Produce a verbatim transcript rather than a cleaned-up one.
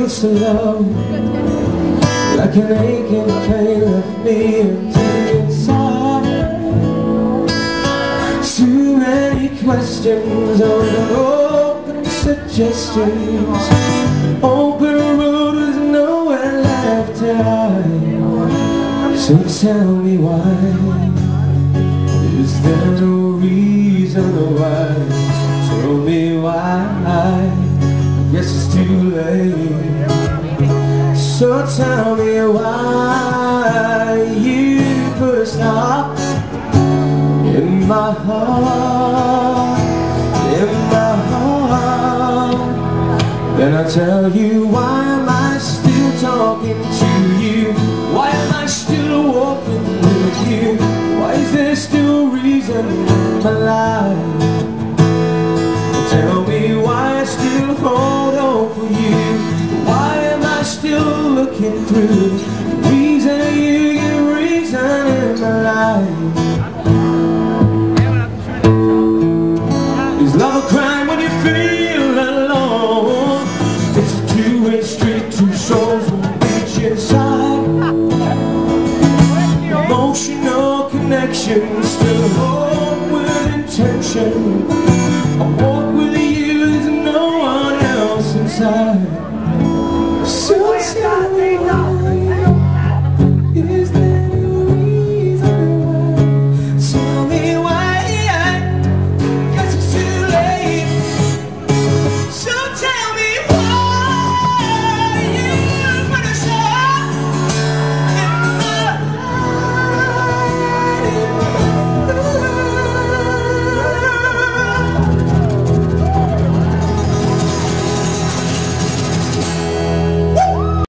feels so low, like an aching pain left me empty inside. Too many questions, open suggestions, open road with nowhere left to hide. So tell me why, is there no reason why? Tell me why, I guess it's too late. So tell me why you put a stop in my heart, in my heart. Then I tell you, why am I still talking to you? Why am I still walking with you? Why is there still reason in my life? Tell me why I still hold on for you. Why am I still looking through the reason you give reason in my life? Is love a crime when you feel alone? It's a two-way street, two souls will reach inside. Emotional connection, still hold with intention. I walk with you, there's no one else inside.